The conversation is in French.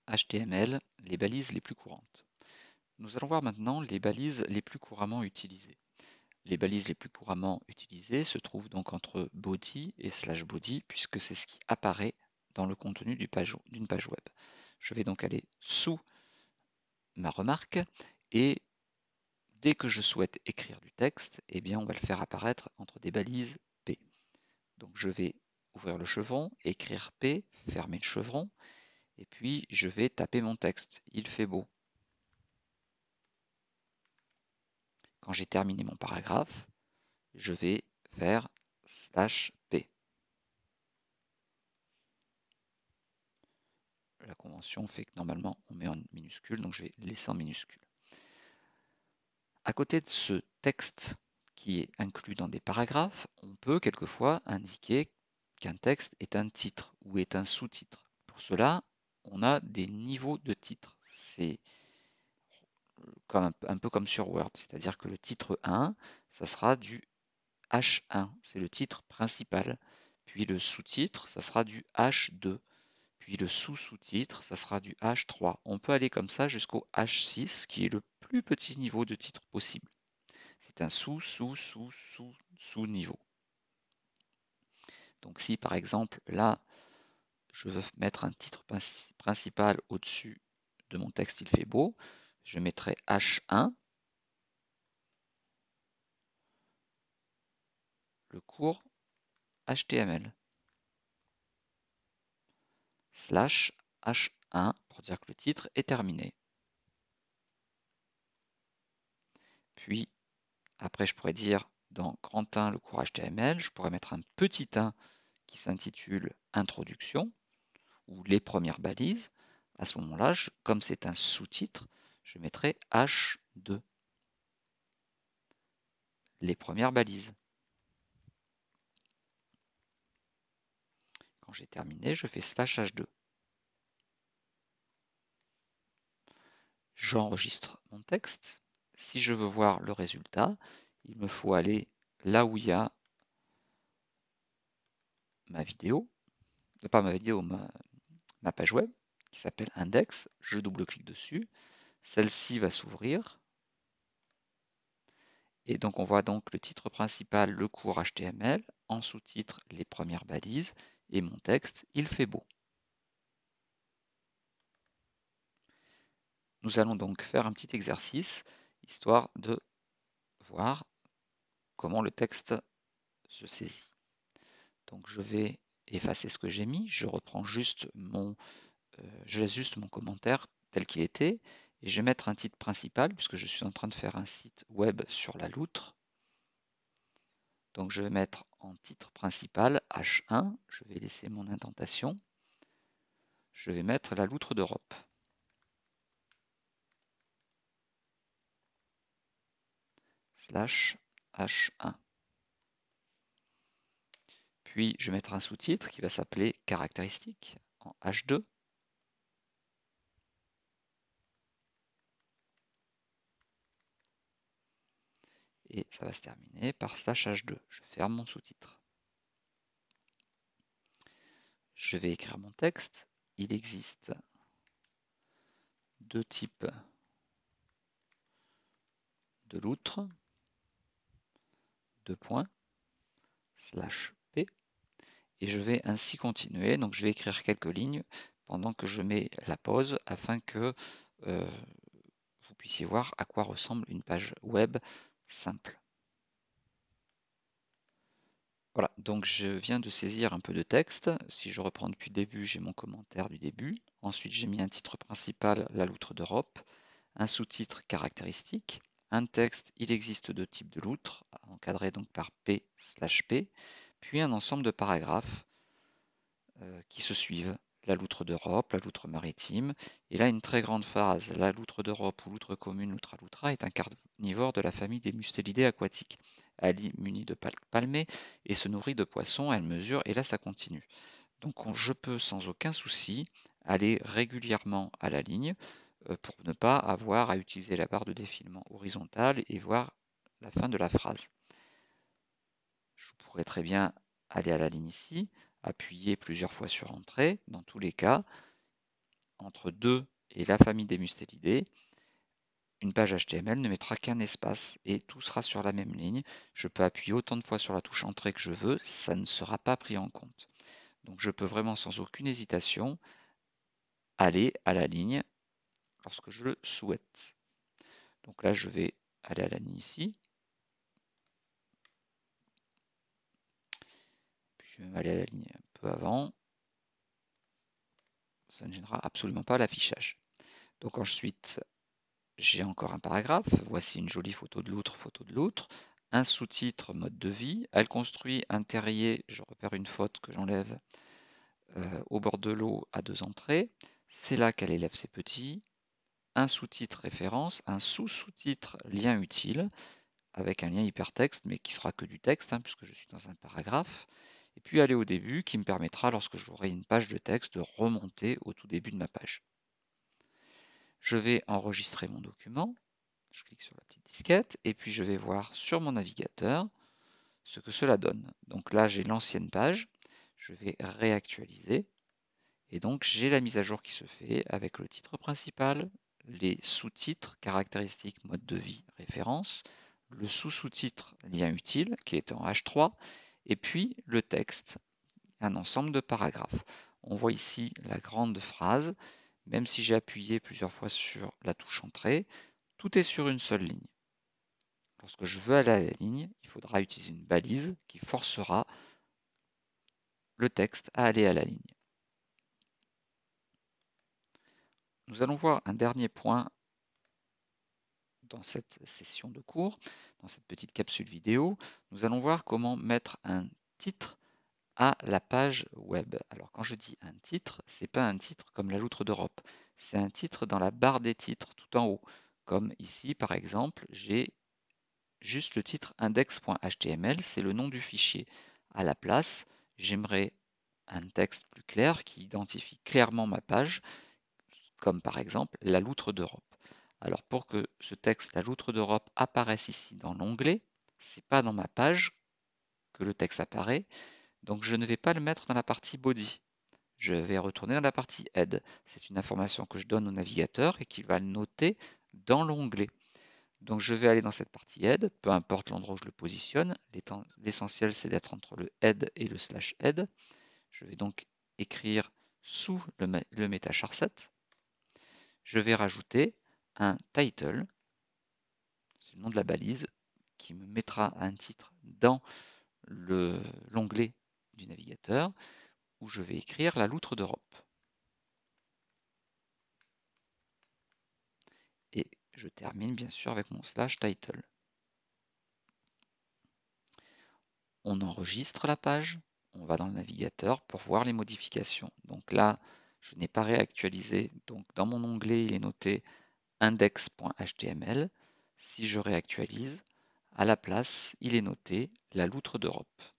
HTML, les balises les plus courantes. Nous allons voir maintenant les balises les plus couramment utilisées. Les balises les plus couramment utilisées se trouvent donc entre body et /body puisque c'est ce qui apparaît dans le contenu d'une page web. Je vais donc aller sous ma remarque et dès que je souhaite écrire du texte, eh bien on va le faire apparaître entre des balises P. Donc je vais ouvrir le chevron, écrire P, fermer le chevron, et puis je vais taper mon texte. Il fait beau. Quand j'ai terminé mon paragraphe, je vais faire /P. La convention fait que normalement on met en minuscule, donc je vais laisser en minuscule. À côté de ce texte qui est inclus dans des paragraphes, on peut quelquefois indiquer qu'un texte est un titre ou est un sous-titre. Pour cela, on a des niveaux de titres. C'est un peu comme sur Word, c'est-à-dire que le titre 1, ça sera du H1, c'est le titre principal. Puis le sous-titre, ça sera du H2. Puis le sous-sous-titre, ça sera du H3. On peut aller comme ça jusqu'au H6, qui est le plus petit niveau de titre possible. C'est un sous-sous-sous-sous-sous-niveau. Donc si par exemple, là, je veux mettre un titre principal au-dessus de mon texte, il fait beau, je mettrai H1, le cours HTML, slash H1 pour dire que le titre est terminé. Puis, après, je pourrais dire dans grand 1 le cours HTML, je pourrais mettre un petit 1 qui s'intitule Introduction ou les premières balises. À ce moment-là, comme c'est un sous-titre, je mettrai H2, les premières balises. Quand j'ai terminé, je fais /H2. J'enregistre mon texte. Si je veux voir le résultat, il me faut aller là où il y a ma vidéo, pas ma vidéo, ma page web, qui s'appelle Index. Je double-clique dessus. Celle-ci va s'ouvrir. Et donc on voit donc le titre principal, le cours HTML, en sous-titre les premières balises, et mon texte, il fait beau. Nous allons donc faire un petit exercice, histoire de voir comment le texte se saisit. Donc je vais effacer ce que j'ai mis, je reprends juste je laisse juste mon commentaire tel qu'il était, et je vais mettre un titre principal, puisque je suis en train de faire un site web sur la loutre. Donc je vais mettre en titre principal H1, je vais laisser mon indentation, je vais mettre la loutre d'Europe. /H1. Puis je vais mettre un sous-titre qui va s'appeler caractéristiques en H2. Et ça va se terminer par /H2. Je ferme mon sous-titre. Je vais écrire mon texte. Il existe deux types de loutre, /P, et je vais ainsi continuer. Donc je vais écrire quelques lignes pendant que je mets la pause afin que vous puissiez voir à quoi ressemble une page web simple. Voilà, donc je viens de saisir un peu de texte. Si je reprends depuis le début, j'ai mon commentaire du début. Ensuite, j'ai mis un titre principal, la loutre d'Europe, un sous-titre caractéristique, un texte, il existe deux types de loutres, encadrés donc par P/P, puis un ensemble de paragraphes qui se suivent. La loutre d'Europe, la loutre maritime, et là une très grande phrase. La loutre d'Europe ou loutre commune, Loutra loutra, est un carnivore de la famille des mustélidés aquatiques. Elle est munie de palmées et se nourrit de poissons, elle mesure, et là ça continue. Donc je peux sans aucun souci aller régulièrement à la ligne pour ne pas avoir à utiliser la barre de défilement horizontale et voir la fin de la phrase. Je pourrais très bien aller à la ligne ici, appuyer plusieurs fois sur Entrée. Dans tous les cas, entre 2 et la famille des mustélidés, une page HTML ne mettra qu'un espace et tout sera sur la même ligne. Je peux appuyer autant de fois sur la touche Entrée que je veux, ça ne sera pas pris en compte. Donc je peux vraiment sans aucune hésitation aller à la ligne lorsque je le souhaite. Donc là, je vais aller à la ligne ici. Puis je vais même aller à la ligne un peu avant. Ça ne gênera absolument pas l'affichage. Donc ensuite, j'ai encore un paragraphe. Voici une jolie photo de l'outre. Un sous-titre mode de vie. Elle construit un terrier. Je repère une faute que j'enlève au bord de l'eau à 2 entrées. C'est là qu'elle élève ses petits. Un sous-titre référence, un sous-sous-titre lien utile, avec un lien hypertexte, mais qui sera que du texte, hein, puisque je suis dans un paragraphe. Et puis aller au début, qui me permettra, lorsque j'aurai une page de texte, de remonter au tout début de ma page. Je vais enregistrer mon document. Je clique sur la petite disquette, et puis je vais voir sur mon navigateur ce que cela donne. Donc là, j'ai l'ancienne page. Je vais réactualiser. Et donc, j'ai la mise à jour qui se fait avec le titre principal, les sous-titres, caractéristiques, mode de vie, référence, le sous-sous-titre, lien utile, qui est en H3, et puis le texte, un ensemble de paragraphes. On voit ici la grande phrase, même si j'ai appuyé plusieurs fois sur la touche Entrée, tout est sur une seule ligne. Lorsque je veux aller à la ligne, il faudra utiliser une balise qui forcera le texte à aller à la ligne. Nous allons voir un dernier point dans cette session de cours, dans cette petite capsule vidéo. Nous allons voir comment mettre un titre à la page web. Alors quand je dis un titre, ce n'est pas un titre comme la loutre d'Europe, c'est un titre dans la barre des titres tout en haut. Comme ici par exemple, j'ai juste le titre index.html, c'est le nom du fichier. À la place, j'aimerais un texte plus clair qui identifie clairement ma page, comme par exemple la loutre d'Europe. Alors pour que ce texte, la loutre d'Europe, apparaisse ici dans l'onglet, ce n'est pas dans ma page que le texte apparaît, donc je ne vais pas le mettre dans la partie body. Je vais retourner dans la partie head. C'est une information que je donne au navigateur et qu'il va noter dans l'onglet. Donc je vais aller dans cette partie head, peu importe l'endroit où je le positionne. L'essentiel c'est d'être entre le head et le slash head. Je vais donc écrire sous le metacharset. Je vais rajouter un title, c'est le nom de la balise, qui me mettra un titre dans l'onglet du navigateur où je vais écrire la loutre d'Europe. Et je termine bien sûr avec mon slash title. On enregistre la page, on va dans le navigateur pour voir les modifications. Donc là, je n'ai pas réactualisé, donc dans mon onglet, il est noté index.html. Si je réactualise, à la place, il est noté la loutre d'Europe.